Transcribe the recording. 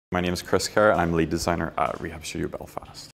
My name is Chris Kerr, and I'm lead designer at REHAB Studio Belfast.